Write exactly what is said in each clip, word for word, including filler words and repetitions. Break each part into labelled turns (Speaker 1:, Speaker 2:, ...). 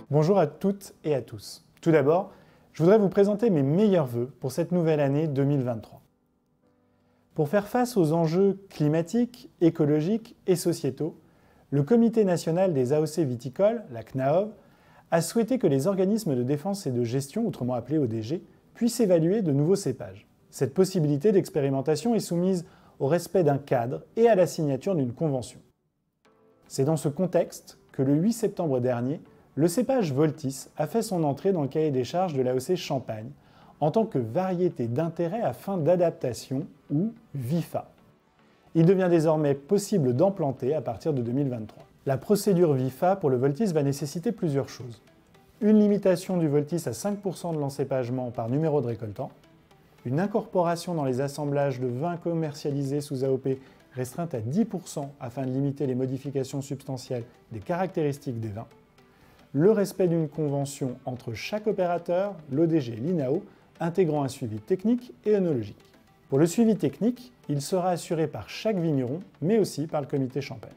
Speaker 1: Bonjour à toutes et à tous. Tout d'abord, je voudrais vous présenter mes meilleurs vœux pour cette nouvelle année deux mille vingt-trois. Pour faire face aux enjeux climatiques, écologiques et sociétaux, le Comité national des A O C viticoles, la C N A O V, a souhaité que les organismes de défense et de gestion, autrement appelés O D G, puissent évaluer de nouveaux cépages. Cette possibilité d'expérimentation est soumise au respect d'un cadre et à la signature d'une convention. C'est dans ce contexte que le huit septembre dernier, le cépage Voltis a fait son entrée dans le cahier des charges de l'A O C Champagne en tant que variété d'intérêt à fin d'adaptation ou V I F A. Il devient désormais possible d'en planter à partir de deux mille vingt-trois. La procédure V I F A pour le Voltis va nécessiter plusieurs choses. Une limitation du Voltis à cinq pour cent de l'encépagement par numéro de récoltant, une incorporation dans les assemblages de vins commercialisés sous A O P restreinte à dix pour cent afin de limiter les modifications substantielles des caractéristiques des vins, le respect d'une convention entre chaque opérateur, l'O D G et l'I N A O, intégrant un suivi technique et œnologique. Pour le suivi technique, il sera assuré par chaque vigneron, mais aussi par le comité Champagne.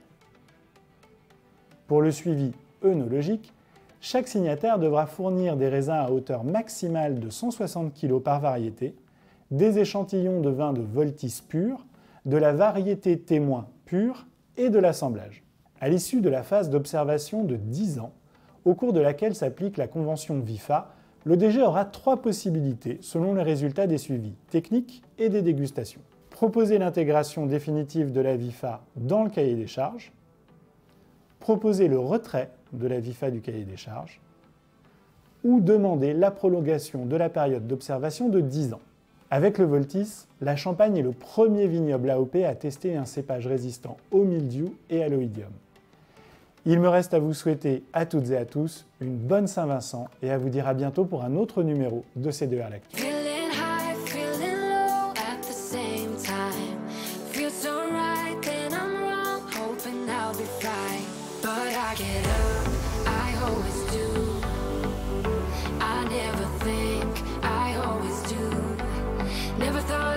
Speaker 1: Pour le suivi œnologique, chaque signataire devra fournir des raisins à hauteur maximale de cent soixante kilos par variété, des échantillons de vin de Voltis pur, de la variété témoin pure et de l'assemblage. À l'issue de la phase d'observation de dix ans, au cours de laquelle s'applique la convention V I F A, l'O D G aura trois possibilités selon les résultats des suivis techniques et des dégustations. Proposer l'intégration définitive de la V I F A dans le cahier des charges, proposer le retrait de la V I F A du cahier des charges, ou demander la prolongation de la période d'observation de dix ans. Avec le Voltis, la Champagne est le premier vignoble A O P à tester un cépage résistant au mildiou et à l'oïdium. Il me reste à vous souhaiter à toutes et à tous une bonne Saint-Vincent et à vous dire à bientôt pour un autre numéro de C deux R L'actu.
Speaker 2: Never thought